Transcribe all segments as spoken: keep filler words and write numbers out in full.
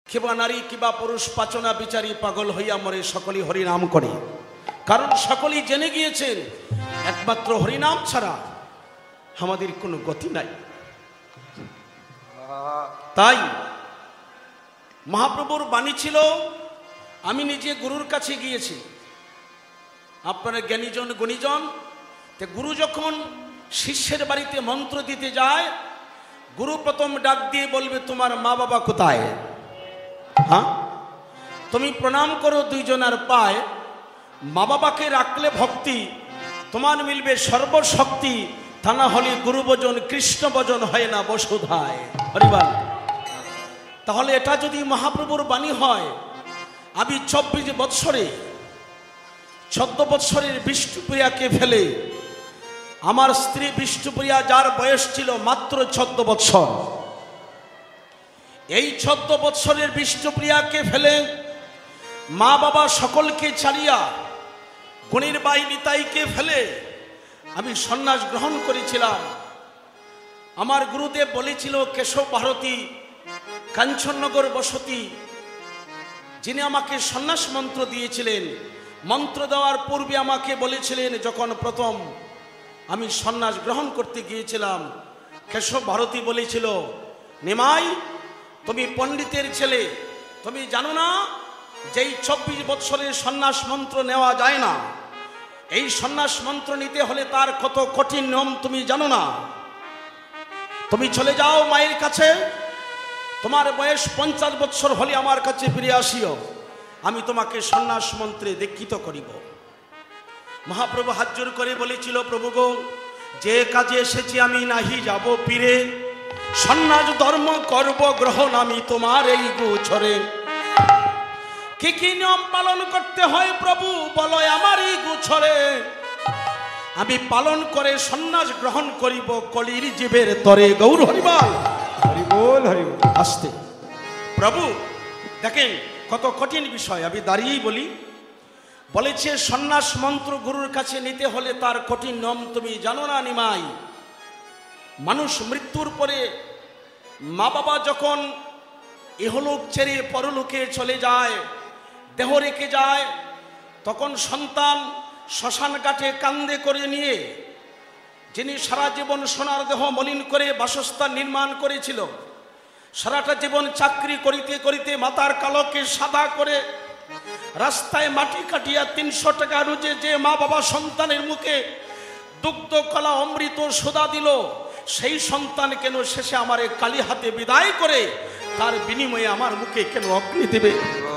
কিবা নারী কিবা পুরুষ পাচনা বিচারী পাগল হইয়া মরে সকলেই হরিনাম করে, কারণ সকলেই জেনে গিয়েছেন একমাত্র হরিনাম ছাড়া আমাদের কোনো গতি নাই। তাই মহাপ্রভুর বাণী ছিল, আমি নিজে গুরুর কাছে গিয়েছি, আপনারা জ্ঞানীজন গুণীজন, তে গুরু যখন শিষ্যের বাড়িতে মন্ত্র দিতে যায়, গুরু প্রথম ডাক দিয়ে বলবে তোমার মা বাবা কোথায়? হ্যাঁ, তুমি প্রণাম করো দুইজনের পায়, মা বাবাকে রাখলে ভক্তি, তোমার মিলবে সর্বশক্তি, তা না হলে গুরু ভজন কৃষ্ণ ভজন হয় না বসুধায়। হরিবল। তাহলে এটা যদি মহাপ্রভুর বাণী হয়, আমি চব্বিশ বৎসরে চোদ্দ বৎসরের বিষ্ণুপ্রিয়াকে ফেলে, আমার স্ত্রী বিষ্ণুপ্রিয়া যার বয়স ছিল মাত্র চোদ্দ বৎসর, এই চোদ্দ বৎসরের বিষ্ণুপ্রিয়াকে ফেলে মা বাবা সকলকে ছাড়িয়া গণির বাই নিতাইকে ফেলে আমি সন্ন্যাস গ্রহণ করেছিলাম। আমার গুরুদেব বলেছিল, কেশব ভারতী কাঞ্চননগর বসতি, যিনি আমাকে সন্ন্যাস মন্ত্র দিয়েছিলেন, মন্ত্র দেওয়ার পূর্বে আমাকে বলেছিলেন, যখন প্রথম আমি সন্ন্যাস গ্রহণ করতে গিয়েছিলাম, কেশব ভারতী বলেছিল, নিমাই তুমি পণ্ডিতের ছেলে, তুমি জানো না যেই চব্বিশ বৎসরের সন্ন্যাস মন্ত্র নেওয়া যায় না, এই সন্ন্যাস মন্ত্র নিতে হলে তার কত কঠিন নিয়ম তুমি জানো না, তুমি চলে যাও মায়ের কাছে, তোমার বয়স পঞ্চাশ বৎসর হলে আমার কাছে ফিরে আসিও, আমি তোমাকে সন্ন্যাস মন্ত্রে দীক্ষিত করিব। মহাপ্রভু হাত জোর করে বলেছিল, প্রভু গো, যে কাজে এসেছি আমি নাহি যাব পীরে, সন্ন্যাস ধর্ম করব গ্রহণ আমি তোমার এই গোচরে। কি কি নিয়ম পালন করতে হয় প্রভু বলো আমার এই গোচরে, আমি পালন করে সন্ন্যাস গ্রহণ করিব কলির জীবের তরে। গৌর হরিবল। হরিবল হরিবল। আসতে প্রভু দেখেন কত কঠিন বিষয়, আমি দাঁড়িয়েই বলি। বলেছে সন্ন্যাস মন্ত্র গুরুর কাছে নিতে হলে তার কঠিন নিয়ম তুমি জানো না নিমাই। মানুষ মৃত্যুর পরে মা বাবা যখন ইহলোক ছেড়ে পরলোকে চলে যায়, দেহ রেখে যায়, তখন সন্তান শ্মশান ঘাটে কান্দে করে নিয়ে, যিনি সারা জীবন সোনার দেহ মলিন করে বাসস্থান নির্মাণ করেছিল, সারাটা জীবন চাকরি করিতে করিতে মাথার কালোকে সাদা করে রাস্তায় মাটি কাটিয়া তিনশো টাকা রোজে যে মা বাবা সন্তানের মুখে দুগ্ধ কলা অমৃত সোদা দিল, সেই সন্তান কেন শেষে আমার কালী হাতে বিদায় করে তার বিনিময়ে আমার মুখে কেন অগ্নি দেবে?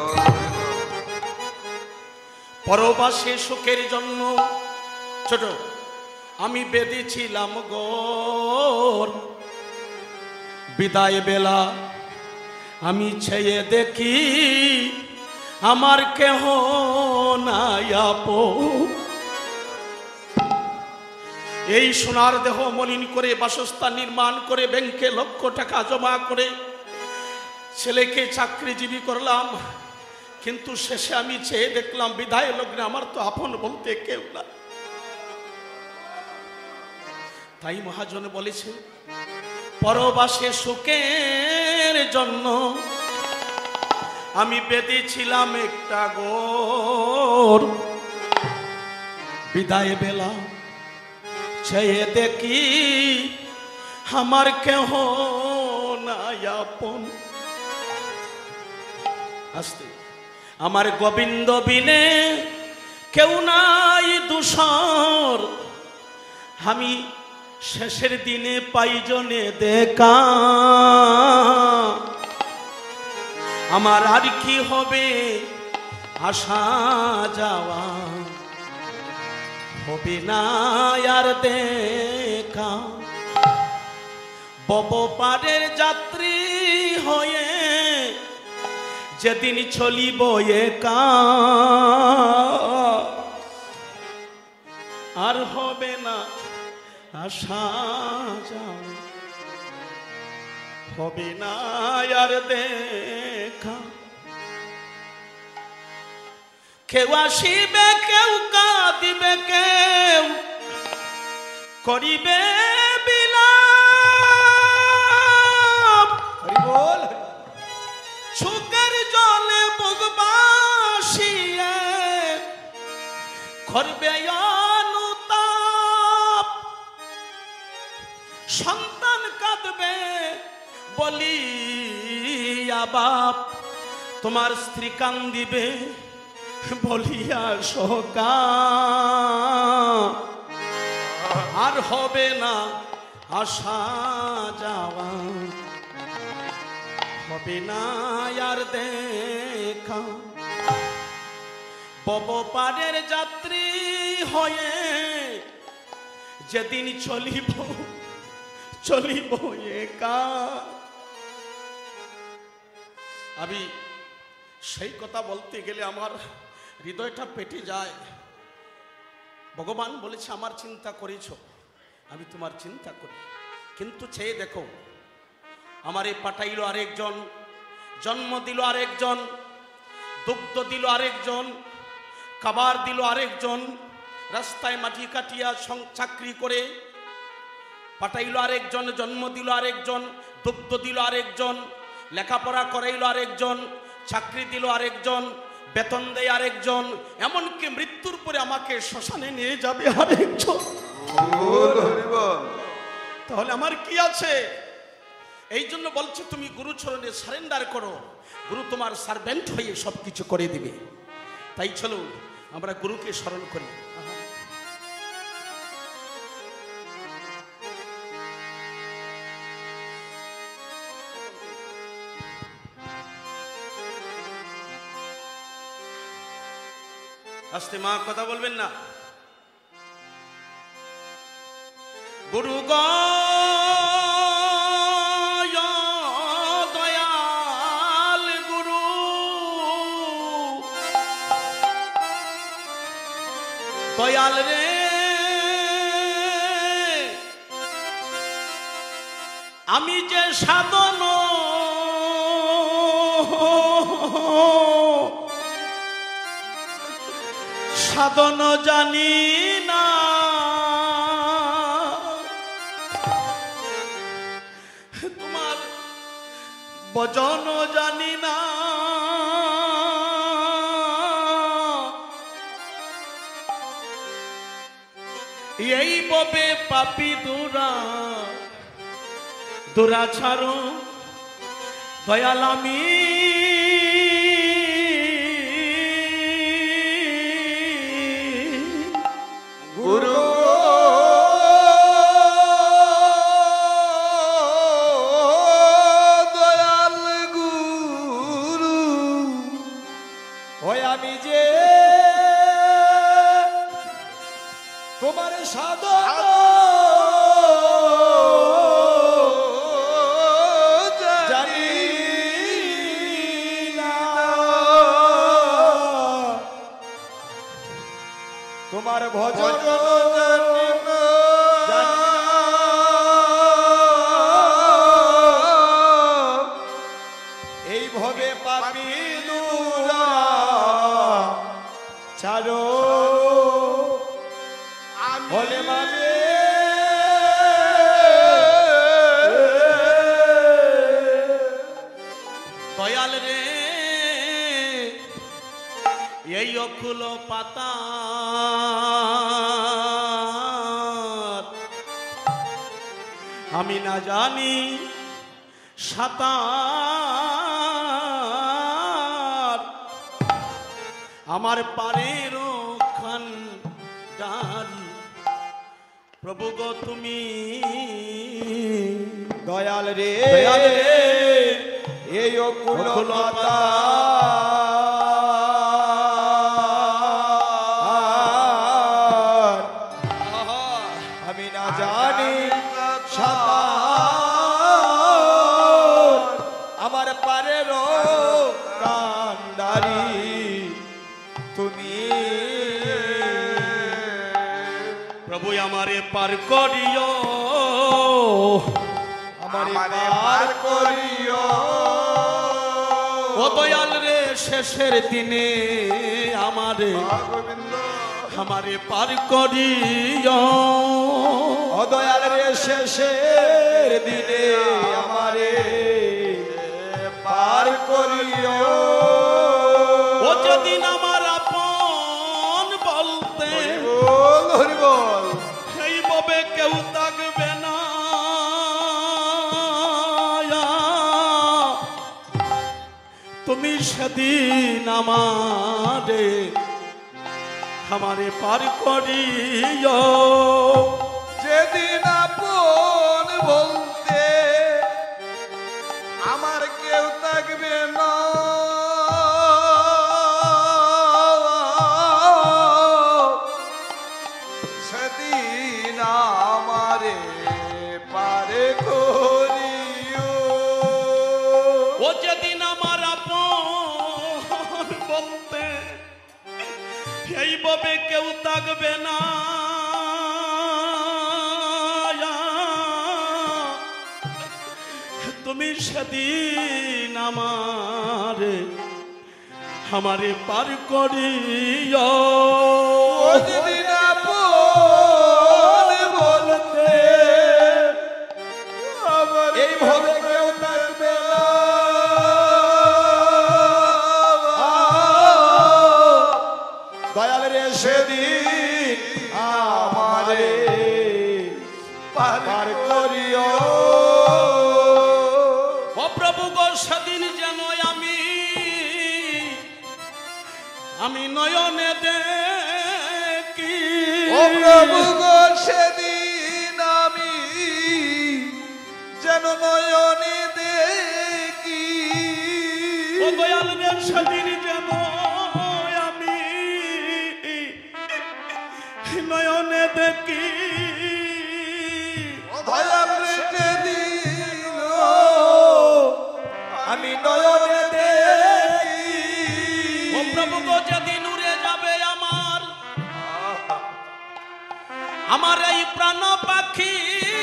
পরবাসে সুখের জন্য ছোট আমি বেঁধেছিলাম গোর, বিদায় বেলা আমি ছেয়ে দেখি আমার কেহ নাই আপন। এই সোনার দেহ মলিন করে বাসস্থান নির্মাণ করে ব্যাংকে লক্ষ টাকা জমা করে ছেলেকে চাকরিজীবী করলাম, কিন্তু শেষে আমি চেয়ে দেখলাম বিদায় লগ্নে আমার তো আপন বলতে কেউ না। তাই মহাজন বলেছে, পরবাসে সুখের জন্য আমি বেঁধেছিলাম একটা গোর, বিদায় বেলা চেয়ে দেখি আমার কেহ নাই আপন। আসতে আমার গোবিন্দ বিনে কেউ নাই দূষর, আমি শেষের দিনে পাইজনে দেখা, আমার আর কি হবে আসা যাওয়া, হবে না আর দেখা। বব পারের যাত্রী হয়ে যেদিন চলিব একা, আর হবে না আসা যাওয়া, হবে না আর দেখা। কেউ আসিবে কেউ কাঁদিবে কেউ করিবে বিলাপ, হরিবল। সুখে চোখের জলে বুকবাসিয়ে করবে অনুতাপ, সন্তান কাঁদবে বলিয়া বাপ, তোমার স্ত্রী কান্দিবে বলিয়া শোকা, আর হবে না আসা যাওয়া, হবে না আর দেখা। পবপাড়ের যাত্রী হয়ে যেদিন চলিব চলিব একা। আমি সেই কথা বলতে গেলে আমার হৃদয়টা পেটে যায়। ভগবান বলেছে আমার চিন্তা করেছ, আমি তোমার চিন্তা করি, কিন্তু চেয়ে দেখো আমার এই পাঠাইল আরেকজন, জন্ম দিল আরেকজন, দুগ্ধ দিল আরেকজন, খাবার দিল আরেকজন, রাস্তায় মাটি কাটিয়া চাকরি করে পাঠাইল আরেকজন, জন্ম দিল আরেকজন, দুগ্ধ দিল আরেকজন, লেখাপড়া করাইল আরেকজন, চাকরি দিল আরেকজন, বেতন দেয় আরেকজন, এমনকি মৃত্যুর পরে আমাকে শ্মশানে নিয়ে যাবে আরেকজন। তাহলে আমার কি আছে? এই জন্য বলছি তুমি গুরুচরণে সারেন্ডার করো, গুরু তোমার সার্ভেন্ট হয়ে সবকিছু করে দিবে। তাই চলো আমরা গুরুকে স্মরণ করি। আস্তে মা কথা বলবেন না। গুরু গ দয়াল গুরু, দয়াল রে আমি যে সাধন সাধন জানি না, তোমার ভজন জানি না, এই ববে পাপি দুরা দুরাচারো দয়াল আমি গুরু দয়াল গুরু, ওই আমি যে তোমার সাধন জানি না, তোমার ভজন এই ভবে পাপি দুরা ছাড়ো বলে মানে দয়াল রে এই অকুল পাতা আমি না জানি সাঁতার, আমার পারের খান ডারি প্রভু গো তুমি দয়াল রে দয়াল রে এই অকুল পাতা আমি না জানি সাঁতার, আমার পারের কান্ডারি তুমি প্রভু আমারে পার করিও, আমারে পার করিও ও দয়াল রে শেষের দিনে আমারে আমারে পার করিও, ও দয়াল রে শেষের দিনে আমারে পার করিও। ও যেদিন আমার আপন বলতে হরি বল, হরি বল। সেইভাবে কেউ থাকবে না, তুমি সেদিন আমারে আমারে পার করিও। যেদিন আপন বলতে আমার কেউ থাকবে না, সেদিন আমারে পারে করিও। ও যেদিন আমার আপন বলতে এইভাবে কেউ থাকবে না, তুমি সেদিন আমারে আমারে পার করিও। ও যেদিন আপন বলতে আমার এইভাবে কেউ থাকবে না, দয়াল রে সেদিন আমারে পার করিও। ও প্রভু গো সেদিন যেন আমি আমি নয়নে দেখি, ও প্রভু গো সেদিন আমি যেন নয়নে দেখি, ও দয়াল রে সেদিন যেন আমি নয়নে দেখি, দয়াল রে সেদিন আমি নয়নে দেখি। ও প্রভু গো যেদিন উড়ে যাবে আমার আমার এই প্রাণ পাখি,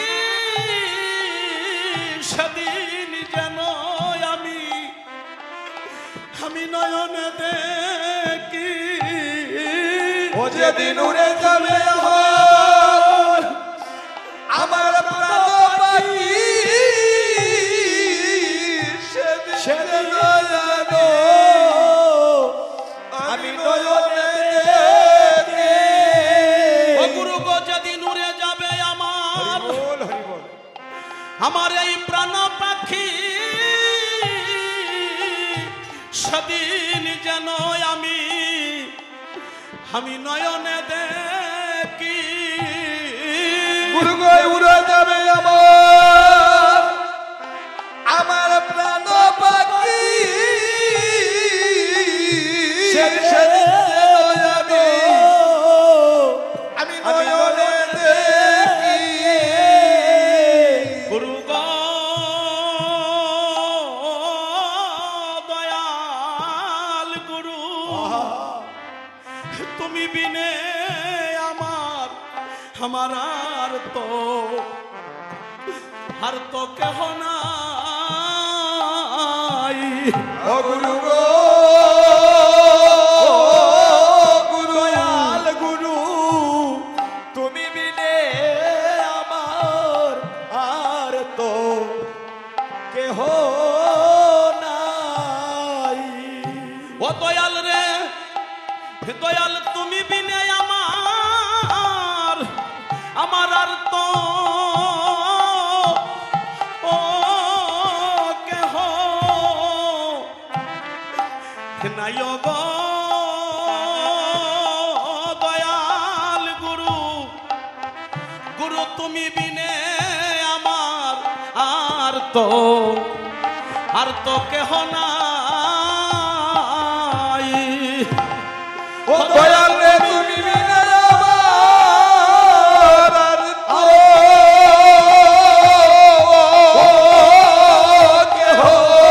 সেদিন যেন আমি আমি নয়নে দেখি, ও যেদিন উড়ে যাবে আমার আমার প্রাণ পাখি, সেদিন যেন আমি নয়নে দেখি। ও গুরু গো যেদিন উড়ে যাবে আমার বল, হরি বল। আমার এই প্রাণ পাখি, সেদিন যেন আমি আমি নয়নে দেখি, গুরু গো উড়ে যাবে আমার আমার প্রাণ পাখি, সেদিন আমি আমি নয়নে দেখি। গুরু গো দয়াল গুরু, তুমি বিনে আমার আমার আর তো আর তো কেহ নাই। ও গুরু গো গুরু, দয়াল গুরু, তুমি বিনে আমার আর তো কেহ নাই। ও দয়াল রে দয়াল, তুমি বিনে আমার আমার আর তো ও কেহ নাই গো দয়াল গুরু, গুরু তুমি বিনে আমার আর তো আর তো কেহ নাই। ও দয়াল রে তুমি বিনে আমার আর তো কেহ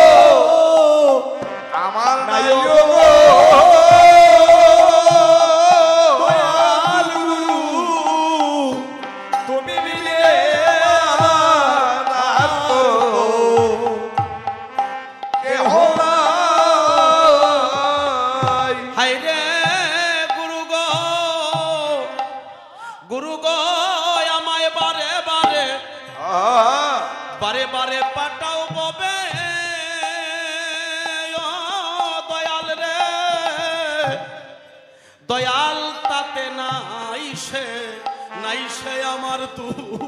আমার নাই গো দয়াল গুরু, তুমি বিনে আমার আর তো কেহ নাই। হায় রে গুরু গো গুরু গো, আমায় বারে বারে বারে বারে পাঠাও ববে, দয়াল তাতে নাই সে নাই সে আমার তু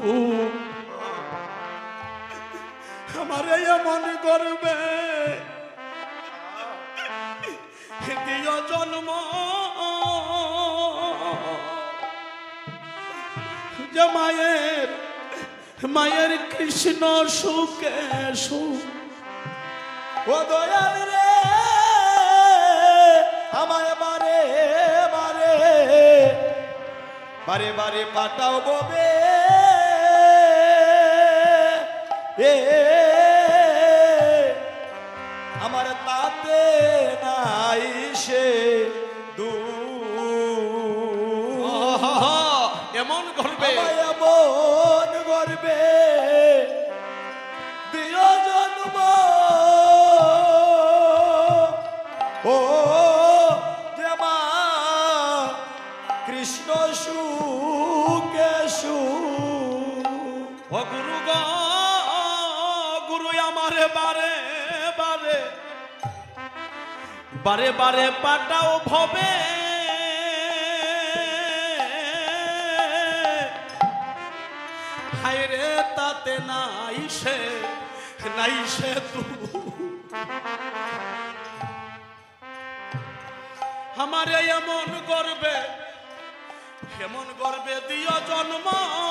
আমার এমন করবে দিও জন্ম যে মায়ের মায়ের কৃষ্ণ সুখে সুখ ও দয়াল রে আমায় বারে বারে বারে বারে পাঠাও ববে এ আমার তাতে নাই সে দু এমন করবে এমন করবে দিও জন্ম ও যে মা কৃষ্ণ সুখে সুখ ও গুরু গ গুরু আমার বারে বারে বারে বারে পাঠাও ভবে হায় রে তাতে নাই সে নাই সে তু আমারে এমন করবে এমন করবে দিও জন্ম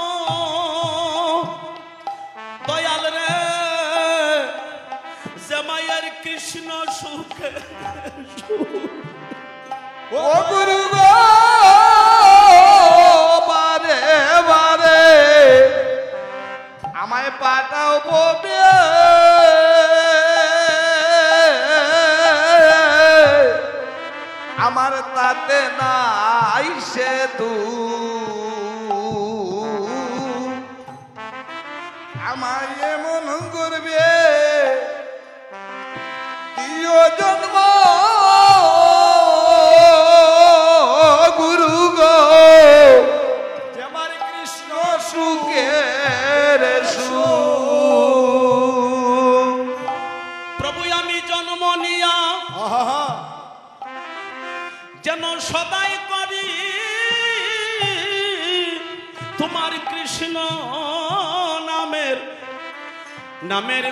দয়াল রে যে মায়ের কৃষ্ণ সুখে ও গুরু গো বারে বারে আমায় পাঠাও ববে আমার তাতে নাই সে তু আমায় এমন করবে দিও জন্ম গুরু গো আমার কৃষ্ণ সুখের সুখ প্রভু আমি জন্ম নিয়া যেন সদাই করি তোমার কৃষ্ণ নামের নামের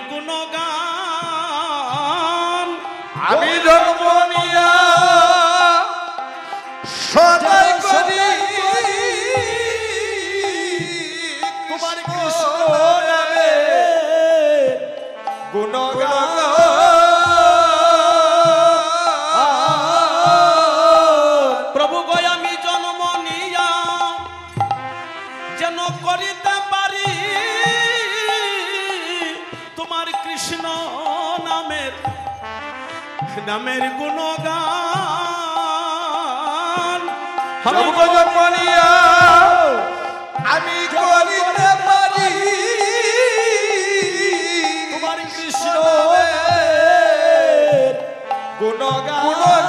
গুণগান আমি জন্ম নিয়া সদাই করি তোমার কৃষ্ণ নামে গুণগান প্রভু গো আমি জন্ম নিয়া যেন করিতে পারি তোমার কৃষ্ণ নামের নামের গুণগান আমি জন্ম নিয়া আমি করিতে পারি তোমার কৃষ্ণ গুণগান